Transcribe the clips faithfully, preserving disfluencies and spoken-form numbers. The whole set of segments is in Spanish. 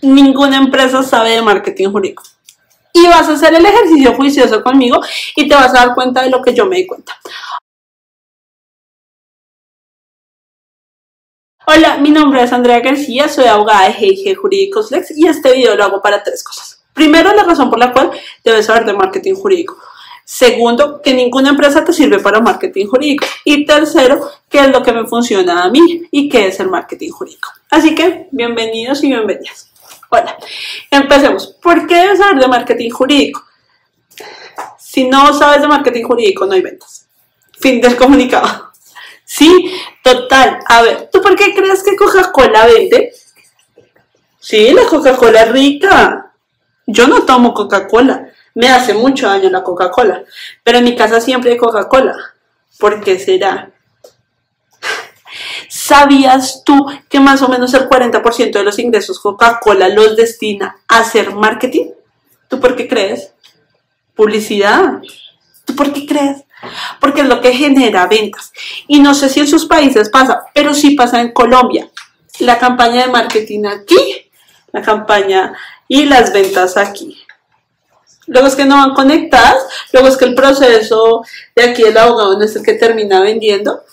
ninguna empresa sabe de marketing jurídico. Y vas a hacer el ejercicio juicioso conmigo y te vas a dar cuenta de lo que yo me di cuenta. Hola, mi nombre es Andrea García, soy abogada de G I G Jurídicos Lex y este video lo hago para tres cosas. Primero, la razón por la cual debes saber de marketing jurídico. Segundo, que ninguna empresa te sirve para marketing jurídico. Y tercero, qué es lo que me funciona a mí y qué es el marketing jurídico. Así que, bienvenidos y bienvenidas. Hola, empecemos. ¿Por qué debes saber de marketing jurídico? Si no sabes de marketing jurídico, no hay ventas. Fin del comunicado. Sí, total. A ver, ¿tú por qué crees que Coca-Cola vende? Sí, la Coca-Cola es rica. Yo no tomo Coca-Cola. Me hace mucho daño la Coca-Cola. Pero en mi casa siempre hay Coca-Cola. ¿Por qué será? ¿Sabías tú que más o menos el cuarenta por ciento de los ingresos Coca-Cola los destina a hacer marketing? ¿Tú por qué crees? Publicidad. ¿Tú por qué crees? Porque es lo que genera ventas. Y no sé si en sus países pasa, pero sí pasa en Colombia. La campaña de marketing aquí, la campaña y las ventas aquí. Luego es que no van conectadas, luego es que el proceso de aquí el abogado no es el que termina vendiendo.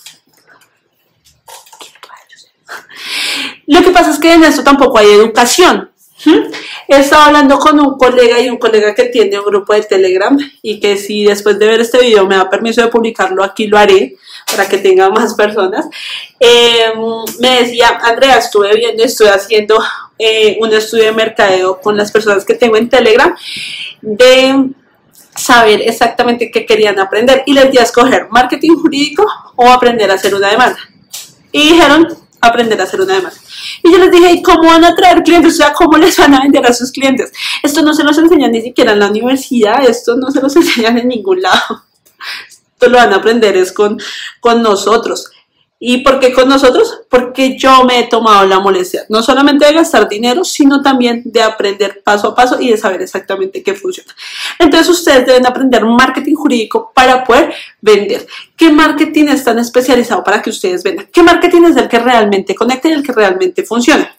Lo que pasa es que en esto tampoco hay educación. He estado hablando con un colega y un colega que tiene un grupo de Telegram y que si después de ver este video me da permiso de publicarlo aquí, lo haré para que tenga más personas. Eh, me decía, Andrea, estuve viendo, estoy haciendo eh, un estudio de mercadeo con las personas que tengo en Telegram de saber exactamente qué querían aprender y les di a escoger marketing jurídico o aprender a hacer una demanda. Y dijeron, aprender a hacer una demanda. Y yo les dije, ¿y cómo van a traer clientes? O sea, ¿cómo les van a vender a sus clientes? Esto no se los enseñan ni siquiera en la universidad, esto no se los enseñan en ningún lado. Esto lo van a aprender es con, con nosotros. ¿Y por qué con nosotros? Porque yo me he tomado la molestia, no solamente de gastar dinero, sino también de aprender paso a paso y de saber exactamente qué funciona. Entonces ustedes deben aprender marketing jurídico para poder vender. ¿Qué marketing es tan especializado para que ustedes vendan? ¿Qué marketing es el que realmente conecta y el que realmente funciona?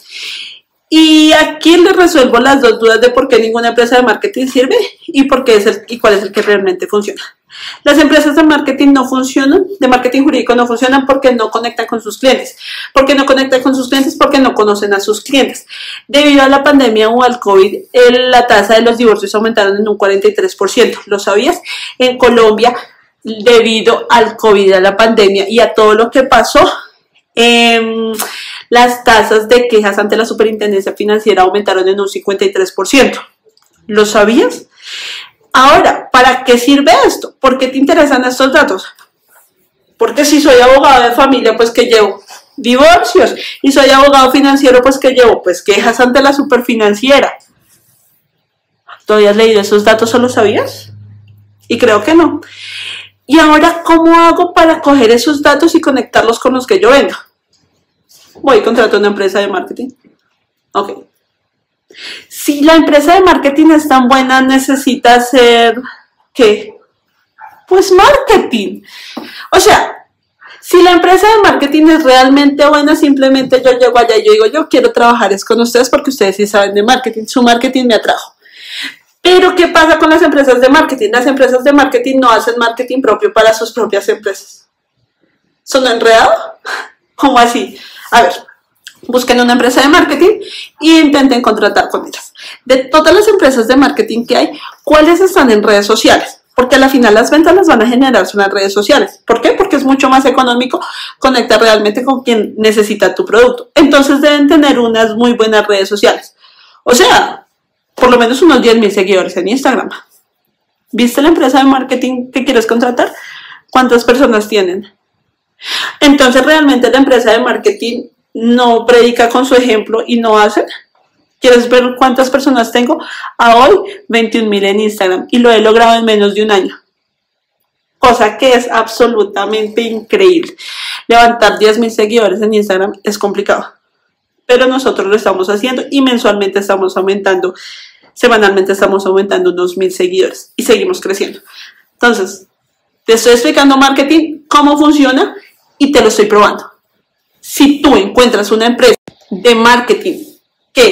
Y aquí les resuelvo las dos dudas de por qué ninguna empresa de marketing sirve y, por qué es el, y cuál es el que realmente funciona. Las empresas de marketing no funcionan, de marketing jurídico no funcionan porque no conectan con sus clientes. ¿Por qué no conectan con sus clientes? Porque no conocen a sus clientes. Debido a la pandemia o al COVID, el, la tasa de los divorcios aumentaron en un cuarenta y tres por ciento. ¿Lo sabías? En Colombia, debido al COVID, a la pandemia y a todo lo que pasó, eh, las tasas de quejas ante la Superintendencia Financiera aumentaron en un cincuenta y tres por ciento. ¿Lo sabías? Ahora, ¿para qué sirve esto? ¿Por qué te interesan estos datos? Porque si soy abogado de familia, pues que llevo divorcios. Y soy abogado financiero, pues que llevo pues quejas ante la Superfinanciera. ¿Tú habías leído esos datos o lo sabías? Y creo que no. Y ahora, ¿cómo hago para coger esos datos y conectarlos con los que yo vendo? Voy a contratar una empresa de marketing. Ok. Si la empresa de marketing es tan buena, necesita hacer, ¿qué? Pues marketing. O sea, si la empresa de marketing es realmente buena, simplemente yo llego allá y yo digo, yo quiero trabajar es con ustedes porque ustedes sí saben de marketing, su marketing me atrajo. Pero, ¿qué pasa con las empresas de marketing? Las empresas de marketing no hacen marketing propio para sus propias empresas. ¿Son enredados? ¿Cómo así? A ver, busquen una empresa de marketing y intenten contratar con ellas. De todas las empresas de marketing que hay, ¿cuáles están en redes sociales? Porque a la final las ventas las van a generar son las redes sociales. ¿Por qué? Porque es mucho más económico conectar realmente con quien necesita tu producto. Entonces deben tener unas muy buenas redes sociales. O sea, por lo menos unos diez mil seguidores en Instagram. ¿Viste la empresa de marketing que quieres contratar? ¿Cuántas personas tienen? Entonces realmente la empresa de marketing no predica con su ejemplo y no hace. ¿Quieres ver cuántas personas tengo? A hoy, veintiún mil en Instagram y lo he logrado en menos de un año. Cosa que es absolutamente increíble. Levantar diez mil seguidores en Instagram es complicado. Pero nosotros lo estamos haciendo y mensualmente estamos aumentando, semanalmente estamos aumentando unos mil seguidores y seguimos creciendo. Entonces, te estoy explicando marketing, cómo funciona y te lo estoy probando. Si tú encuentras una empresa de marketing que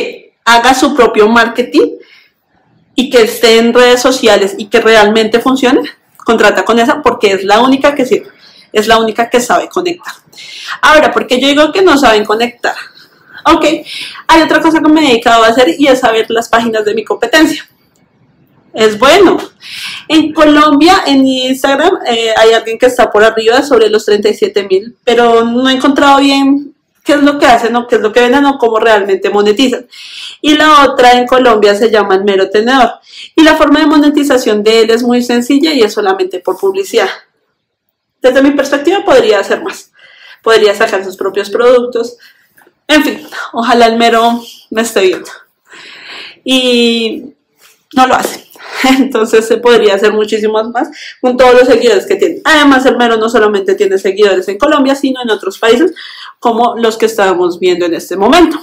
haga su propio marketing y que esté en redes sociales y que realmente funcione, contrata con esa porque es la única que sirve, es la única que sabe conectar. Ahora, ¿por qué yo digo que no saben conectar? Ok, hay otra cosa que me he dedicado a hacer y es saber las páginas de mi competencia. Es bueno. En Colombia, en Instagram, eh, hay alguien que está por arriba sobre los treinta y siete mil, pero no he encontrado bien qué es lo que hacen o qué es lo que venden o cómo realmente monetizan. Y la otra en Colombia se llama El Mero Tenedor. Y la forma de monetización de él es muy sencilla y es solamente por publicidad. Desde mi perspectiva podría hacer más. Podría sacar sus propios productos. En fin, ojalá el Mero me esté viendo. Y no lo hace. Entonces se podría hacer muchísimos más con todos los seguidores que tiene. Además, el Mero no solamente tiene seguidores en Colombia, sino en otros países como los que estábamos viendo en este momento.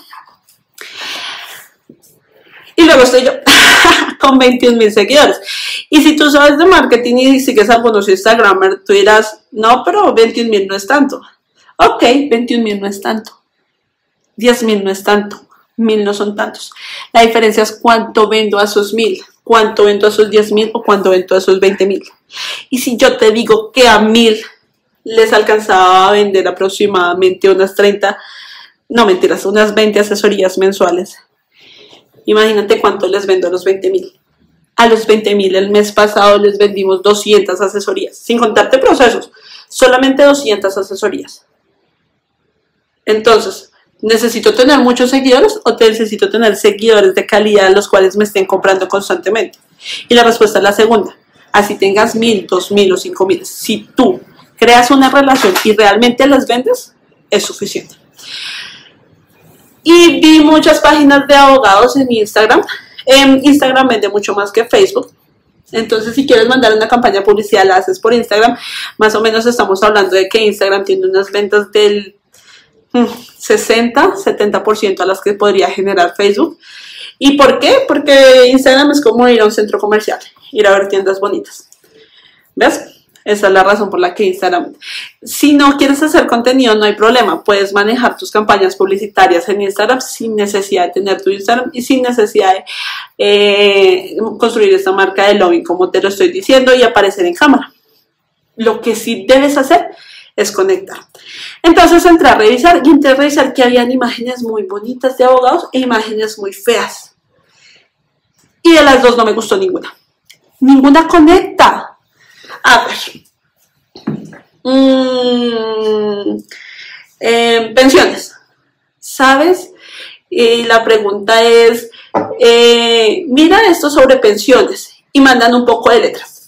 Y luego estoy yo con veintiún mil seguidores. Y si tú sabes de marketing y sigues a algunos Instagramers, tú dirás, no, pero veintiún mil no es tanto. Ok, veintiún mil no es tanto. diez mil no es tanto. Mil no son tantos. La diferencia es cuánto vendo a esos mil, cuánto vendo a esos diez mil o cuánto vendo a esos veinte mil. Y si yo te digo que a mil les alcanzaba a vender aproximadamente unas treinta, no mentiras, unas veinte asesorías mensuales. Imagínate cuánto les vendo a los veinte mil. A los veinte mil el mes pasado les vendimos doscientas asesorías, sin contarte procesos, solamente doscientas asesorías. Entonces, ¿necesito tener muchos seguidores o te necesito tener seguidores de calidad los cuales me estén comprando constantemente? Y la respuesta es la segunda. Así tengas mil, dos mil o cinco mil. Si tú creas una relación y realmente las vendes, es suficiente. Y vi muchas páginas de abogados en Instagram. En Instagram vende mucho más que Facebook. Entonces, si quieres mandar una campaña de publicidad, la haces por Instagram. Más o menos estamos hablando de que Instagram tiene unas ventas del sesenta, setenta por ciento a las que podría generar Facebook. ¿Y por qué? Porque Instagram es como ir a un centro comercial, ir a ver tiendas bonitas. ¿Ves? Esa es la razón por la que Instagram. Si no quieres hacer contenido, no hay problema. Puedes manejar tus campañas publicitarias en Instagram sin necesidad de tener tu Instagram y sin necesidad de eh, construir esta marca de lobbying, como te lo estoy diciendo, y aparecer en cámara. Lo que sí debes hacer es conectar. Entonces entré a revisar y entré a revisar que habían imágenes muy bonitas de abogados e imágenes muy feas. Y de las dos no me gustó ninguna. Ninguna conecta. A ver. Mm, eh, pensiones. ¿Sabes? Y la pregunta es, eh, mira esto sobre pensiones y mandan un poco de letras.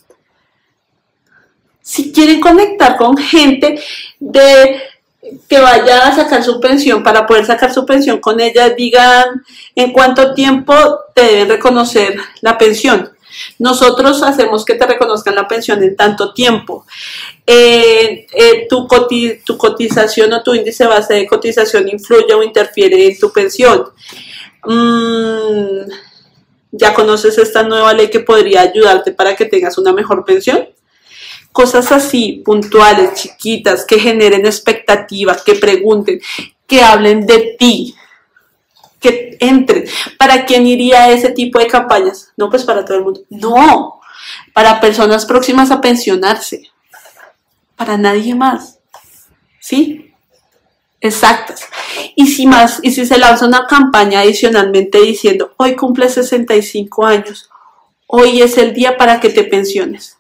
Si quieren conectar con gente de que vaya a sacar su pensión, para poder sacar su pensión con ella, digan en cuánto tiempo te deben reconocer la pensión. Nosotros hacemos que te reconozcan la pensión en tanto tiempo. Eh, eh, tu, coti tu cotización o tu índice base de cotización influye o interfiere en tu pensión. Mm, ¿Ya conoces esta nueva ley que podría ayudarte para que tengas una mejor pensión? Cosas así, puntuales, chiquitas, que generen expectativas, que pregunten, que hablen de ti. Que entren. ¿Para quién iría ese tipo de campañas? No, pues para todo el mundo. No, para personas próximas a pensionarse. Para nadie más. ¿Sí? Exactas. Y si más, y si se lanza una campaña adicionalmente diciendo, hoy cumple sesenta y cinco años, hoy es el día para que te pensiones.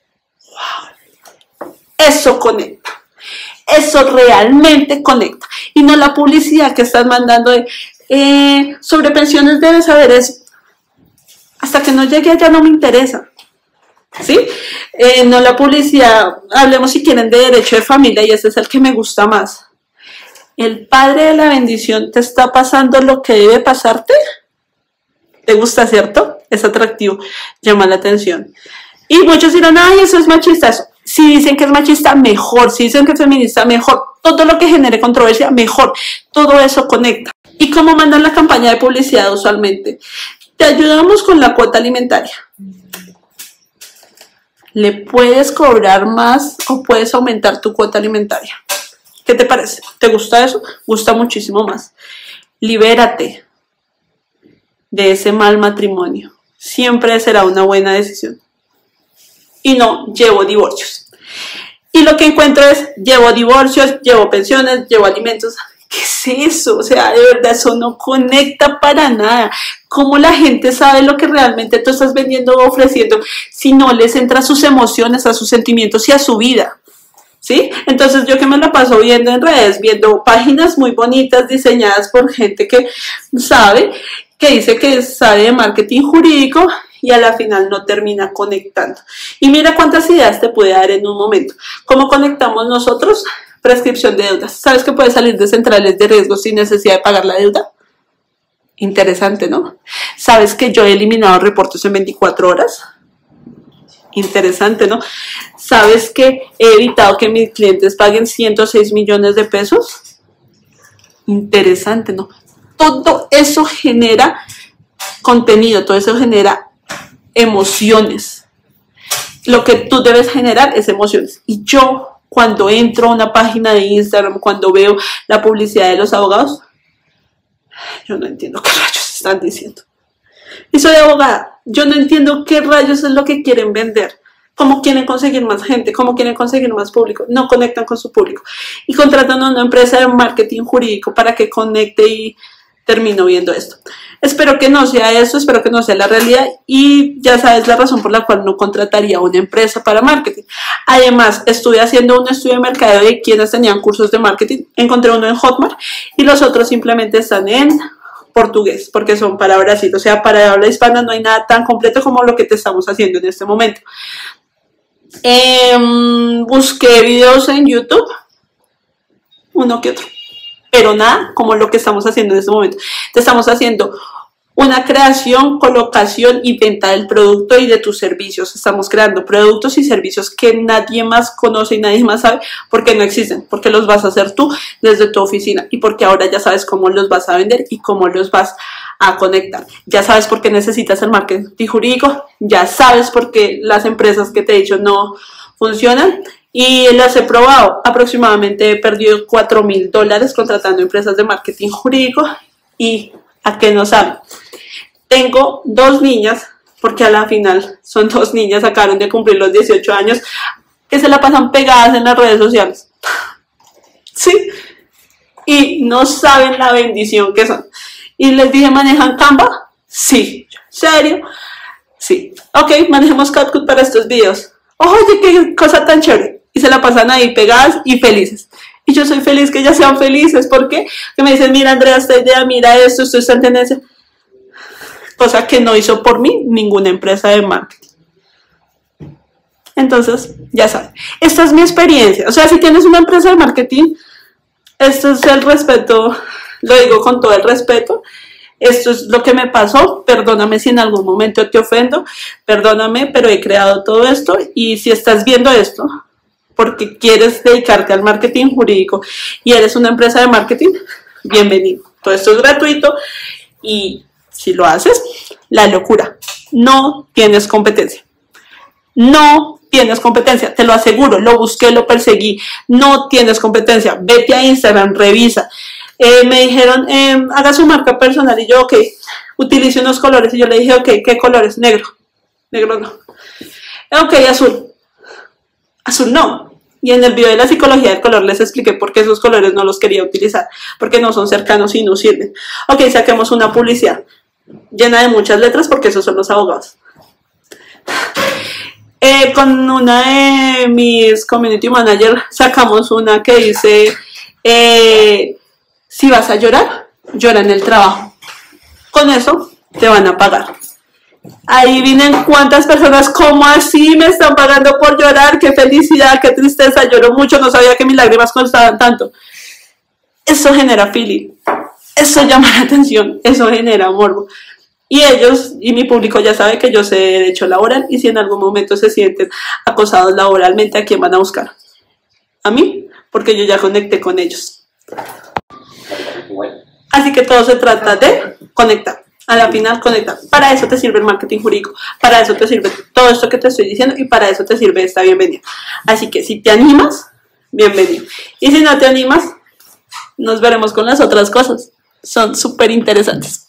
Wow. Eso conecta. Eso realmente conecta. Y no la publicidad que estás mandando de Eh, sobre pensiones debes saber eso. Hasta que no llegue allá no me interesa. ¿Sí? Eh, no la publicidad. Hablemos si quieren de derecho de familia y ese es el que me gusta más. ¿El padre de la bendición te está pasando lo que debe pasarte? ¿Te gusta, cierto? Es atractivo, llama la atención. Y muchos dirán, ay, eso es machista. Eso. Si dicen que es machista, mejor. Si dicen que es feminista, mejor. Todo lo que genere controversia, mejor. Todo eso conecta. ¿Y cómo mandan la campaña de publicidad usualmente? Te ayudamos con la cuota alimentaria. ¿Le puedes cobrar más o puedes aumentar tu cuota alimentaria? ¿Qué te parece? ¿Te gusta eso? Gusta muchísimo más. Libérate. de ese mal matrimonio. Siempre será una buena decisión. Y no llevo divorcios. Y lo que encuentro es, llevo divorcios, llevo pensiones, llevo alimentos. ¿Qué es eso? O sea, de verdad, eso no conecta para nada. ¿Cómo la gente sabe lo que realmente tú estás vendiendo o ofreciendo si no les entra a sus emociones, a sus sentimientos y a su vida? ¿Sí? Entonces yo que me la paso viendo en redes, viendo páginas muy bonitas diseñadas por gente que sabe, que dice que sabe de marketing jurídico y a la final no termina conectando. Y mira cuántas ideas te puede dar en un momento. ¿Cómo conectamos nosotros? Prescripción de deudas. ¿Sabes que puedes salir de centrales de riesgo sin necesidad de pagar la deuda? Interesante, ¿no? ¿Sabes que yo he eliminado reportes en veinticuatro horas? Interesante, ¿no? ¿Sabes que he evitado que mis clientes paguen ciento seis millones de pesos? Interesante, ¿no? Todo eso genera contenido, todo eso genera emociones. Lo que tú debes generar es emociones. Y yo, cuando entro a una página de Instagram, cuando veo la publicidad de los abogados, yo no entiendo qué rayos están diciendo. Y soy abogada, yo no entiendo qué rayos es lo que quieren vender. ¿Cómo quieren conseguir más gente? ¿Cómo quieren conseguir más público? No conectan con su público. Y contratan a una empresa de marketing jurídico para que conecte y termino viendo esto. Espero que no sea eso, espero que no sea la realidad y ya sabes la razón por la cual no contrataría una empresa para marketing. Además, estuve haciendo un estudio de mercado de quienes tenían cursos de marketing, encontré uno en Hotmart y los otros simplemente están en portugués porque son para Brasil, o sea, para habla hispana no hay nada tan completo como lo que te estamos haciendo en este momento. Eh, busqué videos en YouTube, uno que otro, pero nada como lo que estamos haciendo en este momento. Te estamos haciendo una creación, colocación y venta del producto y de tus servicios. Estamos creando productos y servicios que nadie más conoce y nadie más sabe porque no existen, porque los vas a hacer tú desde tu oficina y porque ahora ya sabes cómo los vas a vender y cómo los vas a conectar. Ya sabes por qué necesitas el marketing jurídico, ya sabes por qué las empresas que te he dicho no funcionan. Y las he probado, aproximadamente he perdido cuatro mil dólares contratando empresas de marketing jurídico y ¿a qué no saben? Tengo dos niñas, porque a la final son dos niñas, acabaron de cumplir los dieciocho años, que se la pasan pegadas en las redes sociales. ¿Sí? Y no saben la bendición que son. Y les dije, ¿manejan Canva? Sí. ¿Serio? Sí. Ok, manejemos CapCut para estos videos. Oye, qué cosa tan chévere. Y se la pasan ahí pegadas y felices. Y yo soy feliz que ellas sean felices. ¿Por qué? Que me dicen, mira Andrea, esta idea, mira esto, esto está en tendencia. Cosa que no hizo por mí ninguna empresa de marketing. Entonces, ya saben. Esta es mi experiencia. O sea, si tienes una empresa de marketing, esto es el respeto, lo digo con todo el respeto. Esto es lo que me pasó, perdóname si en algún momento te ofendo, perdóname, pero he creado todo esto y si estás viendo esto porque quieres dedicarte al marketing jurídico y eres una empresa de marketing, bienvenido. Todo esto es gratuito y si lo haces, la locura. No tienes competencia. No tienes competencia, te lo aseguro, lo busqué, lo perseguí. No tienes competencia. Vete a Instagram, revisa. Eh, me dijeron, eh, haga su marca personal y yo, ok, utilice unos colores y yo le dije, ok, ¿qué colores? Negro, negro no, ok, azul, azul no, y en el video de la psicología del color les expliqué por qué esos colores no los quería utilizar, porque no son cercanos y no sirven. Ok, saquemos una publicidad llena de muchas letras porque esos son los abogados. Eh, con una de mis community managers sacamos una que dice, eh, si vas a llorar, llora en el trabajo. Con eso te van a pagar. Ahí vienen cuántas personas, ¿cómo así me están pagando por llorar? Qué felicidad, qué tristeza, lloro mucho, no sabía que mis lágrimas costaban tanto. Eso genera feeling, eso llama la atención, eso genera morbo. Y ellos y mi público ya sabe que yo sé de derecho laboral y si en algún momento se sienten acosados laboralmente, ¿a quién van a buscar? A mí, porque yo ya conecté con ellos. Así que todo se trata de conectar. A la final, conectar. Para eso te sirve el marketing jurídico. Para eso te sirve todo esto que te estoy diciendo y para eso te sirve esta bienvenida. Así que si te animas, bienvenido. Y si no te animas, nos veremos con las otras cosas. Son súper interesantes.